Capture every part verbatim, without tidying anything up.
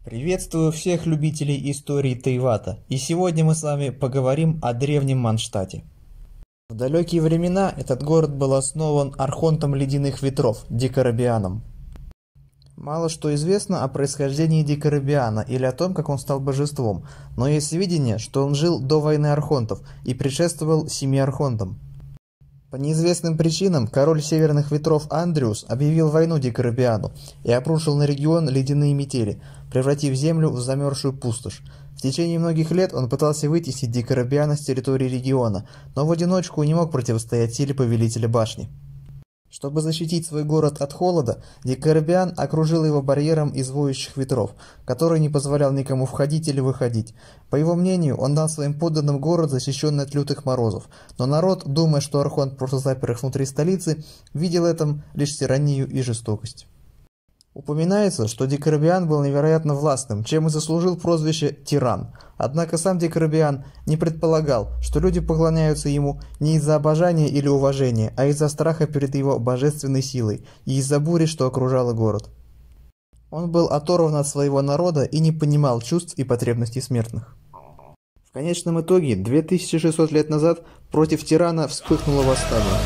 Приветствую всех любителей истории Тейвата, и сегодня мы с вами поговорим о древнем Манштате. В далекие времена этот город был основан архонтом ледяных ветров Дикарабианом. Мало что известно о происхождении Дикарабиана или о том, как он стал божеством, но есть сведения, что он жил до войны архонтов и предшествовал семи архонтам. По неизвестным причинам король северных ветров Андриус объявил войну Дикарабиану и обрушил на регион ледяные метели, превратив землю в замерзшую пустошь. В течение многих лет он пытался вытеснить Дикарабиана с территории региона, но в одиночку не мог противостоять силе повелителя башни. Чтобы защитить свой город от холода, Дикарабиан окружил его барьером из воющих ветров, который не позволял никому входить или выходить. По его мнению, он дал своим подданным город, защищенный от лютых морозов, но народ, думая, что архонт просто запер их внутри столицы, видел в этом лишь тиранию и жестокость. Упоминается, что Дикарабиан был невероятно властным, чем и заслужил прозвище «Тиран». Однако сам Дикарабиан не предполагал, что люди поклоняются ему не из-за обожания или уважения, а из-за страха перед его божественной силой и из-за бури, что окружала город. Он был оторван от своего народа и не понимал чувств и потребностей смертных. В конечном итоге, две тысячи шестьсот лет назад против тирана вспыхнуло восстание.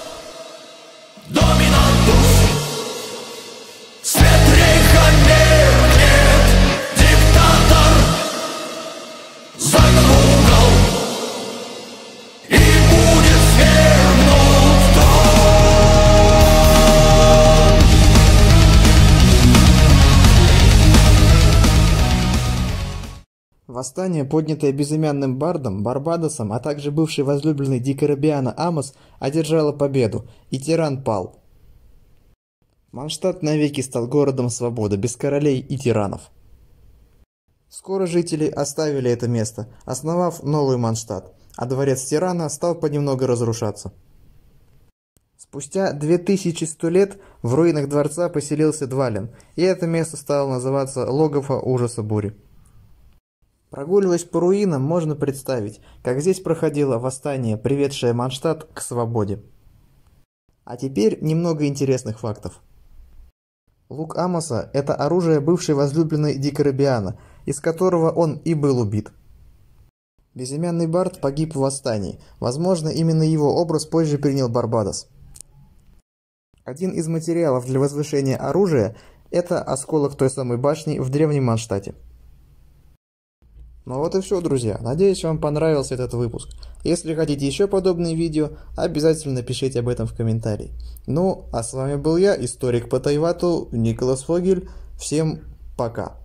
Восстание, поднятое безымянным бардом Барбадосом, а также бывший возлюбленный Дикарабиана Амос, одержало победу, и тиран пал. Манштат навеки стал городом свободы, без королей и тиранов. Скоро жители оставили это место, основав новый Манштат, а дворец тирана стал понемногу разрушаться. Спустя две тысячи сто лет в руинах дворца поселился Двалин, и это место стало называться Логово ужаса бури. Прогуливаясь по руинам, можно представить, как здесь проходило восстание, приведшее Манштат к свободе. А теперь немного интересных фактов. Лук Амоса – это оружие бывшей возлюбленной Дикарабиана, из которого он и был убит. Безымянный бард погиб в восстании, возможно, именно его образ позже принял Барбадос. Один из материалов для возвышения оружия – это осколок той самой башни в древнем Манштате. Ну вот и все, друзья. Надеюсь, вам понравился этот выпуск. Если хотите еще подобные видео, обязательно пишите об этом в комментарии. Ну, а с вами был я, историк по Тейвату, Николас Фогель. Всем пока.